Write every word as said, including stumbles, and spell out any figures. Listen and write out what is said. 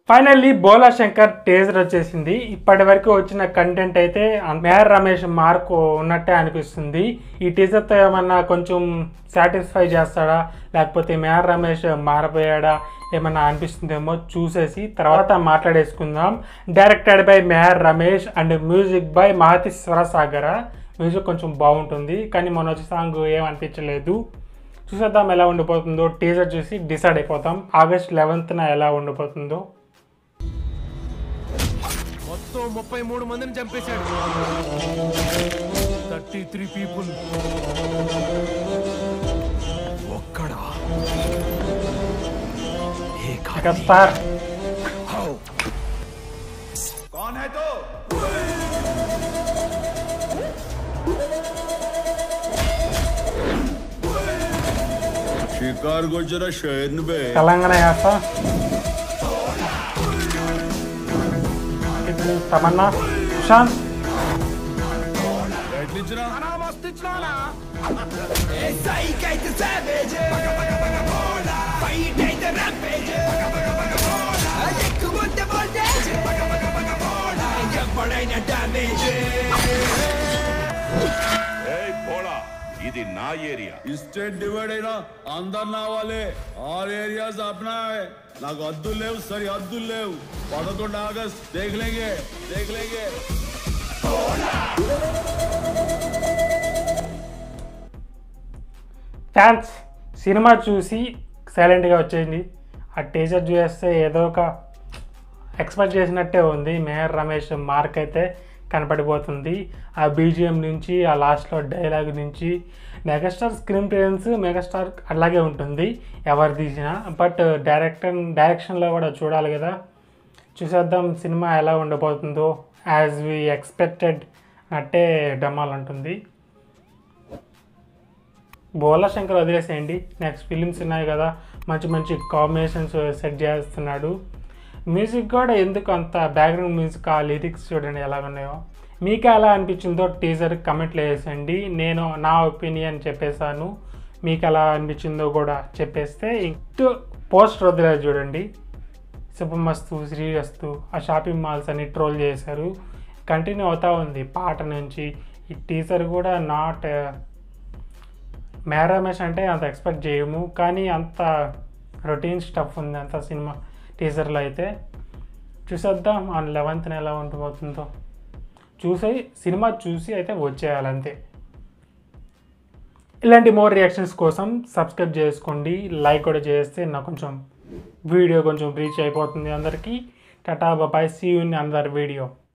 Finally బోలా Shankar teaser వచ్చేసింది. ఇప్పటి వరకు వచ్చిన కంటెంట్ అయితే మెహర్ రమేష్ మార్క్ ఉన్నట్టే అనిపిస్తుంది. ఈ టీజర్తో ఏమన్నా కొంచెం సాటిస్ఫై చేస్తాడా లేకపోతే మెహర్ రమేష్ మారిపోయాడా ఏమన్నా అనిపిస్తుందేమో చూసేసి తర్వాత మాట్లాడేసుకుందాం. Directed by Mehar Ramesh and music by Mahati Swara Sagar. Music కొంచెం బాగుంటుంది కానీ మొన్న వచ్చే సాంగ్ ఏం అనిపించలేదు. చూసేద్దాం ఎలా ఉండిపోతుందో. టీజర్ చూసి డిసైడ్ అయిపోతాం ఆగస్ట్ లెవెన్త్న ఎలా ఉండిపోతుందో. మొత్తం ముప్పై మూడు మందిని చంపేశాడు. Thirty three people. ఒక్కడా మెగాస్టార్ कौन है तो शिकार को जरा शहर में తెలంగాణ యాస. తమన్నా సుశాంత్ ఇది నా ఏరియా. స్టేట్ డివైడ్ అయినా అందరు నా వాళ్ళే. ఆల్ ఏరియాస్ అప్నా నాకు హద్దులు లేవు, సరి హద్దులు లేవు. పదకొండు ఆగస్ట్ దేఖలేంగే దేఖలేంగే. ఫ్యాన్స్ సినిమా చూసి సైలెంట్గా వచ్చేయండి. ఆ టీజర్ చూస్తే ఏదో ఒక ఎక్స్పెక్ట్ చేసినట్టే ఉంది. మెహర్ రమేష్ మార్క్ అయితే కనపడిపోతుంది. ఆ బీజిఎం నుంచి ఆ లాస్ట్లో డైలాగ్ నుంచి మెగాస్టార్ స్క్రీన్ ప్రెజెన్స్ మెగాస్టార్ అలాగే ఉంటుంది ఎవరు తీసినా. బట్ డైరెక్టర్ డైరెక్షన్లో కూడా చూడాలి కదా. చూసేద్దాం సినిమా ఎలా ఉండబోతుందో. యాజ్ వి ఎక్స్పెక్టెడ్ అట్టే డమాల్ ఉంటుంది. బోలా శంకర్ వదిలేసేయండి. నెక్స్ట్ ఫిలిమ్స్ ఉన్నాయి కదా, మంచి మంచి కాంబినేషన్స్ సెట్ చేస్తున్నాడు. మ్యూజిక్ కూడా ఎందుకు అంత బ్యాక్గ్రౌండ్ మ్యూజిక్, ఆ లిరిక్స్ చూడండి ఎలా ఉన్నాయో. మీకు ఎలా అనిపించిందో టీజర్ కమెంట్లో వేసేయండి. నేను నా ఒపీనియన్ చెప్పేశాను, మీకు ఎలా అనిపించిందో కూడా చెప్పేస్తే. ఇంటూ పోస్టర్ వదిలేదు చూడండి. శుభమస్తు శ్రీరస్తు ఆ షాపింగ్ మాల్స్ అని ట్రోల్ చేశారు. కంటిన్యూ అవుతూ ఉంది పాట నుంచి. ఈ టీజర్ కూడా నాట్ మెహర్ రమేష్ అంటే అంత ఎక్స్పెక్ట్ చేయము కానీ అంత రొటీన్ స్టఫ్ ఉంది అంత సినిమా టీజర్లో అయితే. చూసేద్దాం ఆ లెవెన్త్న ఎలా ఉండిపోతుందో. చూసి సినిమా చూసి అయితే వచ్చేయాలంతే. ఇలాంటి మోర్ రియాక్షన్స్ కోసం సబ్స్క్రైబ్ చేసుకోండి, లైక్ కూడా చేస్తే నాకు కొంచెం వీడియో కొంచెం రీచ్ అయిపోతుంది అందరికీ. Tata bye, see you in another video.